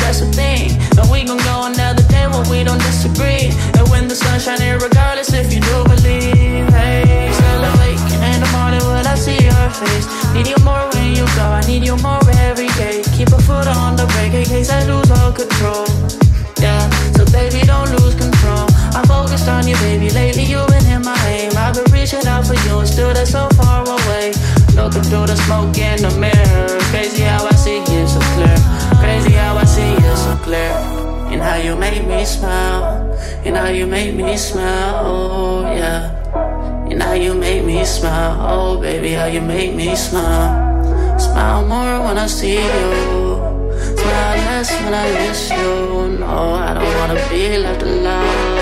that's the thing. And we gon' go another day when we don't disagree. And when the sun's shining, regardless if you do believe. Hey, still awaken in the morning when I see your face. Need you more when you go, I need you more every day. Keep a foot on the brake in case I lose all control. Yeah, so baby, don't lose control. I'm focused on you, baby. Lately you've been in my aim. I've been reaching out for you and still they're so far away. Looking through the smoke in the mirror. Crazy how I see you so clear. Crazy how I see you so clear. And how you make me smile. And how you make me smile, oh yeah. And how you make me smile, oh baby, how you make me smile. Smile more when I see you. Smile less when I miss you. No, I don't wanna be left alone.